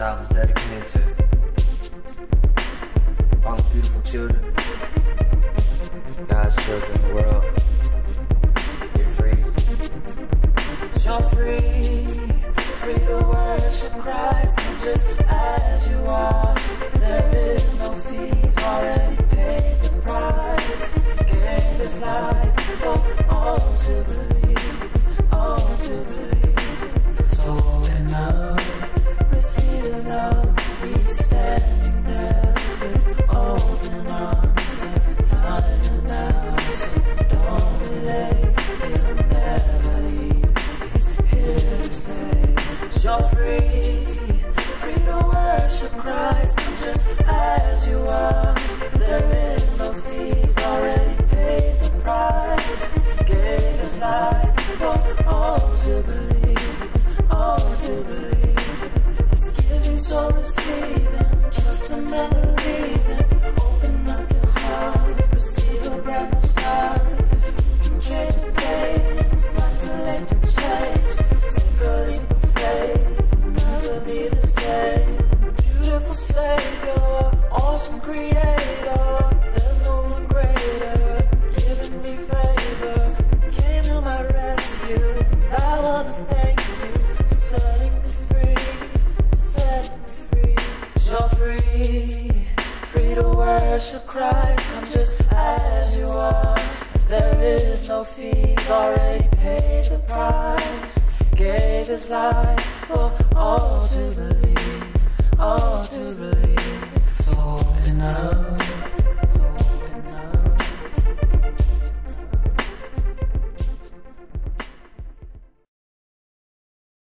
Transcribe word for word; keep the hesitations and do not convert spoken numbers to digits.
album's dedicated to all the beautiful children, God's children in the world. You're free. You're free, free to worship Christ just as you are. There is no fees, already paid the price. Gave his life for all to believe, all to believe. So open up, receive his love. He's standing there with open arms. The time is now, so don't delay. He'll never leave, he's here to stay. You're free, free to worship Christ just as you are. There is no fees, already paid the price. Gave his life for all to believe, all to believe. He's giving, so receiving, trust him and believe it. Open up your heart, receive a brand new start. You can change your pain, it's not too late to change. Take a leap of faith, never be the same. Beautiful Savior, awesome Creator, there's no one greater. Giving me favor, came to my rescue. I wanna thank you for setting me free, setting me free. You're free, free to worship Christ, come just as you are. There is no fees, already paid the price. Gave his life for all to believe, all to believe. So open up,